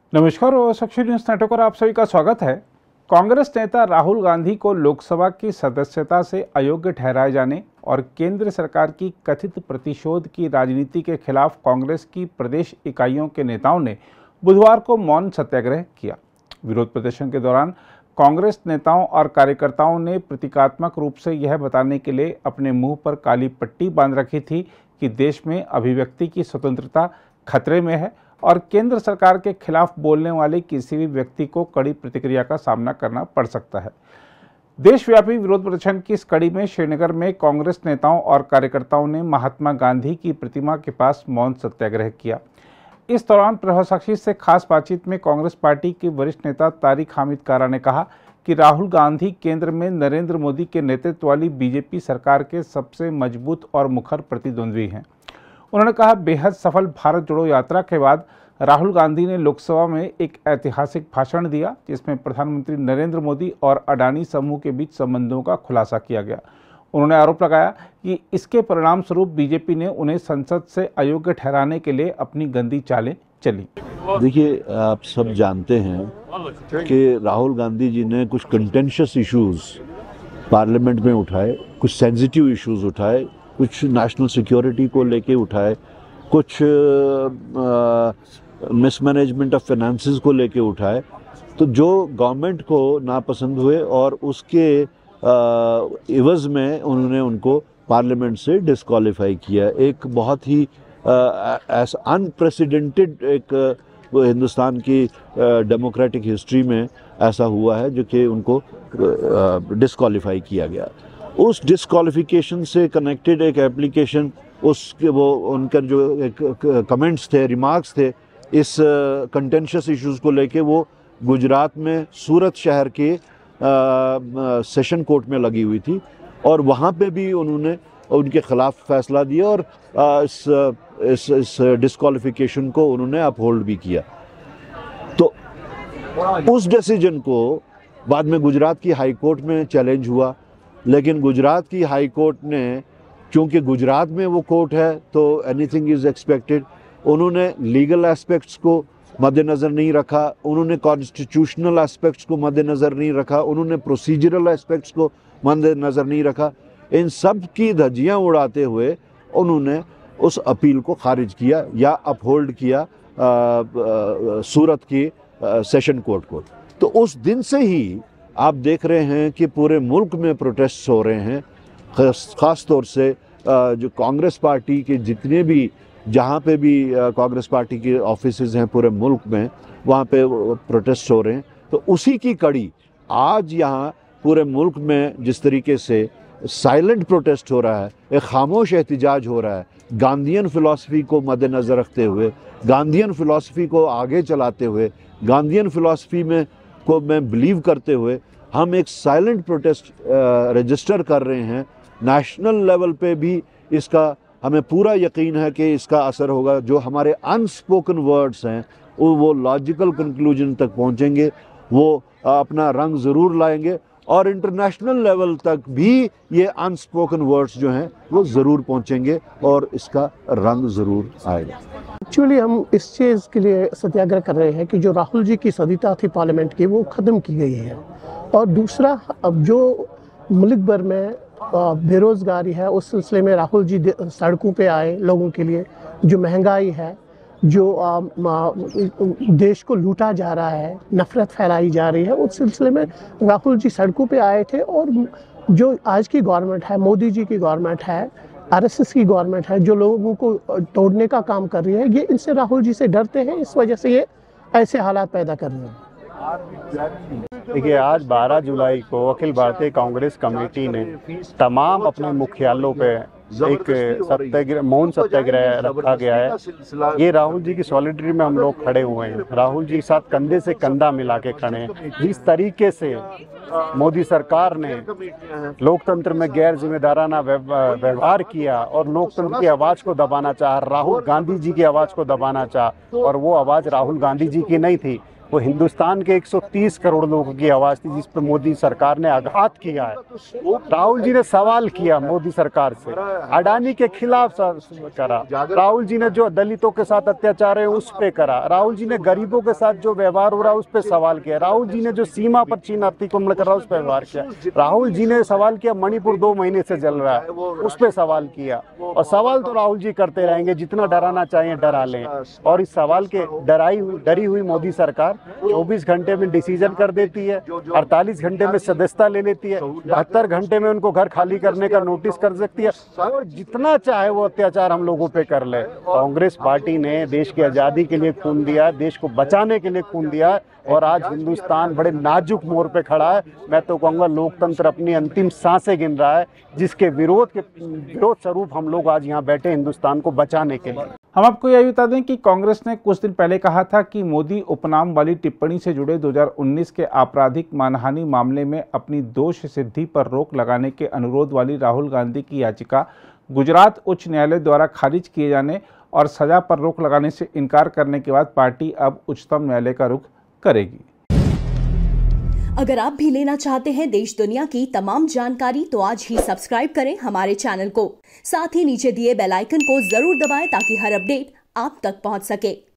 नमस्कार और सक्ष news network पर आप सभी का स्वागत है। कांग्रेस नेता राहुल गांधी को लोकसभा की सदस्यता से अयोग्य ठहराए जाने और केंद्र सरकार की कथित प्रतिशोध की राजनीति के खिलाफ कांग्रेस की प्रदेश इकाइयों के नेताओं ने बुधवार को मौन सत्याग्रह किया। विरोध प्रदर्शन के दौरान कांग्रेस नेताओं और कार्यकर्ताओं ने प्रतीकात्मक रूप से यह बताने के लिए अपने मुंह पर काली पट्टी बांध रखी थी कि देश में अभिव्यक्ति की स्वतंत्रता खतरे में है और केंद्र सरकार के खिलाफ बोलने वाले किसी भी व्यक्ति को कड़ी प्रतिक्रिया का सामना करना पड़ सकता है। देशव्यापी विरोध प्रदर्शन की इस कड़ी में श्रीनगर में कांग्रेस नेताओं और कार्यकर्ताओं ने महात्मा गांधी की प्रतिमा के पास मौन सत्याग्रह किया। इस दौरान प्रभावसाक्षी से खास बातचीत में कांग्रेस पार्टी के वरिष्ठ नेता तारिक हामिद कारा ने कहा कि राहुल गांधी केंद्र में नरेंद्र मोदी के नेतृत्व वाली बीजेपी सरकार के सबसे मजबूत और मुखर प्रतिद्वंद्वी हैं। उन्होंने कहा, बेहद सफल भारत जोड़ो यात्रा के बाद राहुल गांधी ने लोकसभा में एक ऐतिहासिक भाषण दिया जिसमें प्रधानमंत्री नरेंद्र मोदी और अडानी समूह के बीच संबंधों का खुलासा किया गया। उन्होंने आरोप लगाया कि इसके परिणाम स्वरूप बीजेपी ने उन्हें संसद से अयोग्य ठहराने के लिए अपनी गंदी चालें चली। देखिए, आप सब जानते हैं कि राहुल गांधी जी ने कुछ कंटेंशियस इश्यूज पार्लियामेंट में उठाए, कुछ सेंसिटिव इश्यूज उठाए, कुछ नेशनल सिक्योरिटी को लेके उठाए, कुछ मिसमैनेजमेंट ऑफ फाइनेंसेस को लेके उठाए, तो जो गवर्नमेंट को नापसंद हुए और उसके इवज में उन्होंने उनको पार्लियामेंट से डिस्क्वालीफाई किया। एक बहुत ही अनप्रेसिडेंटेड एक हिंदुस्तान की डेमोक्रेटिक हिस्ट्री में ऐसा हुआ है जो कि उनको डिस्क्वालीफाई किया गया। उस डिस्क्वालिफिकेशन से कनेक्टेड एक एप्लीकेशन, उसके वो उनका जो कमेंट्स थे, रिमार्क्स थे इस कंटेंशियस इश्यूज़ को लेके, वो गुजरात में सूरत शहर के सेशन कोर्ट में लगी हुई थी और वहाँ पे भी उन्होंने उनके ख़िलाफ़ फैसला दिया और इस डिस्क्वालिफिकेशन को उन्होंने अपहोल्ड भी किया। तो उस डिसीजन को बाद में गुजरात की हाई कोर्ट में चैलेंज हुआ, लेकिन गुजरात की हाई कोर्ट ने, क्योंकि गुजरात में वो कोर्ट है तो एनीथिंग इज़ एक्सपेक्टेड, उन्होंने लीगल एस्पेक्ट्स को मद्देनज़र नहीं रखा, उन्होंने कॉन्स्टिट्यूशनल एस्पेक्ट्स को मद्देनज़र नहीं रखा, उन्होंने प्रोसीजरल एस्पेक्ट्स को मद्देनज़र नहीं रखा। इन सब की धज्जियाँ उड़ाते हुए उन्होंने उस अपील को खारिज किया या अपहोल्ड किया सूरत की सेशन कोर्ट को। तो उस दिन से ही आप देख रहे हैं कि पूरे मुल्क में प्रोटेस्ट हो रहे हैं, ख़ास तौर से जो कांग्रेस पार्टी के जितने भी, जहाँ पे भी कांग्रेस पार्टी के ऑफिसेज हैं पूरे मुल्क में, वहाँ पे प्रोटेस्ट हो रहे हैं। तो उसी की कड़ी आज यहाँ पूरे मुल्क में जिस तरीके से साइलेंट प्रोटेस्ट हो रहा है, एक खामोश एहतजाज हो रहा है, गांधीयन फ़िलासफ़ी को मद्देनज़र रखते हुए, गांधीयन फ़िलासफ़ी को आगे चलाते हुए, गांधीयन फ़िलासफ़ी में को मैं बिलीव करते हुए हम एक साइलेंट प्रोटेस्ट रजिस्टर कर रहे हैं। नेशनल लेवल पे भी इसका हमें पूरा यकीन है कि इसका असर होगा। जो हमारे अनस्पोकन वर्ड्स हैं वो लॉजिकल कंक्लूजन तक पहुंचेंगे, वो अपना रंग ज़रूर लाएंगे और इंटरनेशनल लेवल तक भी ये अनस्पोकन वर्ड्स जो हैं वो ज़रूर पहुंचेंगे और इसका रंग ज़रूर आएगा। एक्चुअली हम इस चीज़ के लिए सत्याग्रह कर रहे हैं कि जो राहुल जी की सदस्यता थी पार्लियामेंट की वो ख़त्म की गई है, और दूसरा अब जो मुल्क भर में बेरोज़गारी है उस सिलसिले में राहुल जी सड़कों पे आए लोगों के लिए। जो महंगाई है, जो देश को लूटा जा रहा है, नफ़रत फैलाई जा रही है, उस सिलसिले में राहुल जी सड़कों पे आए थे। और जो आज की गवर्नमेंट है, मोदी जी की गवर्नमेंट है, आरएसएस की गवर्नमेंट है, जो लोगों को तोड़ने का काम कर रही है, ये इनसे राहुल जी से डरते हैं, इस वजह से ये ऐसे हालात पैदा कर रहे हैं। देखिए, आज 12 जुलाई को अखिल भारतीय कांग्रेस कमेटी ने तमाम अपने मुख्यालयों पे एक सत्याग्रह, मौन सत्याग्रह रखा गया है। ये राहुल जी की सॉलिडरिटी में हम लोग खड़े हुए हैं, राहुल जी के साथ कंधे से कंधा मिला के खड़े हैं। जिस तरीके से मोदी सरकार ने लोकतंत्र में गैर जिम्मेदाराना व्यवहार किया और लोकतंत्र की आवाज़ को दबाना चाहा, राहुल गांधी जी की आवाज़ को दबाना चाहा, और वो आवाज़ राहुल गांधी जी की नहीं थी, वो हिंदुस्तान के 130 करोड़ लोगों की आवाज़ थी जिस पर मोदी सरकार ने आघात किया है। राहुल जी ने सवाल किया मोदी सरकार से, अडानी के खिलाफ करा, राहुल जी ने जो दलितों के साथ अत्याचार है उस पे करा, राहुल जी ने गरीबों के साथ जो व्यवहार हो रहा है उस पे सवाल किया, राहुल जी ने जो सीमा पर चीन अतिक्रमण कर रहा है उस पर व्यवहार किया, राहुल जी ने सवाल किया मणिपुर 2 महीने से जल रहा है उस पे सवाल किया। और सवाल तो राहुल जी करते रहेंगे, जितना डराना चाहिए डरा लें। और इस सवाल के डरी हुई मोदी सरकार 24 घंटे में डिसीजन कर देती है, 48 घंटे में सदस्यता ले लेती है, 72 घंटे में उनको घर खाली करने का नोटिस कर सकती है, और जितना चाहे वो अत्याचार हम लोगों पे कर ले। कांग्रेस पार्टी ने देश की आज़ादी के लिए खून दिया, देश को बचाने के लिए खून दिया, और आज हिंदुस्तान बड़े नाजुक मोड़ पे खड़ा है। मैं तो कहूँगा लोकतंत्र अपनी अंतिम सांसें गिन रहा है, जिसके विरोध स्वरूप हम लोग आज यहाँ बैठे हिंदुस्तान को बचाने के लिए। हम आपको यह बता दें कि कांग्रेस ने कुछ दिन पहले कहा था कि मोदी उपनाम वाली टिप्पणी से जुड़े 2019 के आपराधिक मानहानि मामले में अपनी दोष सिद्धि पर रोक लगाने के अनुरोध वाली राहुल गांधी की याचिका गुजरात उच्च न्यायालय द्वारा खारिज किए जाने और सजा पर रोक लगाने से इनकार करने के बाद पार्टी अब उच्चतम न्यायालय का रुख करेगी। अगर आप भी लेना चाहते हैं देश दुनिया की तमाम जानकारी तो आज ही सब्सक्राइब करें हमारे चैनल को। साथ ही नीचे दिए बेल आइकन को जरूर दबाएं ताकि हर अपडेट आप तक पहुंच सके।